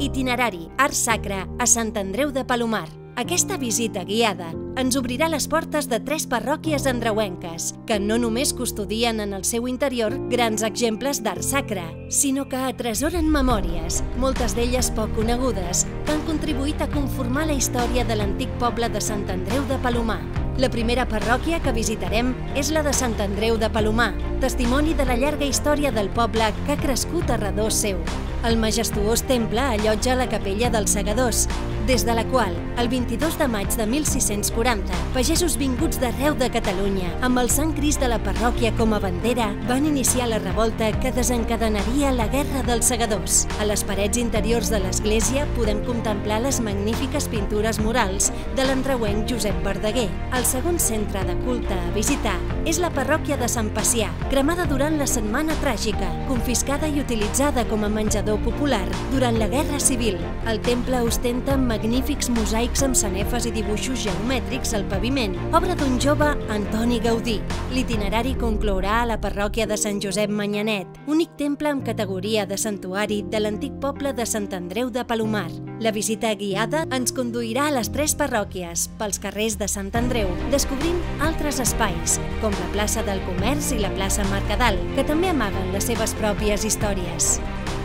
Itinerari Art Sacre a Sant Andreu de Palomar. Aquesta visita guiada ens obrirà les portes de 3 parròquies andreuenques, que no només custodien en el seu interior grans exemples d'art sacre, sinó que atresoren memòries, moltes d'elles poc conegudes, que han contribuït a conformar la història de l'antic poble de Sant Andreu de Palomar. La primera parròquia que visitarem és la de Sant Andreu de Palomar, testimoni de la llarga història del poble que ha crescut a redós seu. El majestuós temple allotja la capella dels Segadors, des de la qual, el 22 de maig de 1640, pagesos vinguts d'arreu de Catalunya, amb el Sant Crist de la parròquia com a bandera, van iniciar la revolta que desencadenaria la Guerra dels Segadors. A les parets interiors de l'església podem contemplar les magnífiques pintures murals de l'andreuenc Josep Verdaguer. El segon centre de culte a visitar és la parròquia de Sant Pacià, cremada durant la Setmana Tràgica, confiscada i utilitzada com a menjador popular durant la Guerra Civil. El temple ostenta magnífics mosaics amb sanefes i dibuixos geomètrics al paviment, obra d'un jove Antoni Gaudí. L'itinerari conclourà a la parròquia de Sant Josep Manyanet, únic temple amb categoria de santuari de l'antic poble de Sant Andreu de Palomar. La visita guiada ens conduirà a les 3 parròquies, pels carrers de Sant Andreu, descobrint altres espais, com la plaça del Comerç i la plaça Mercadal, que també amaguen les seves pròpies històries.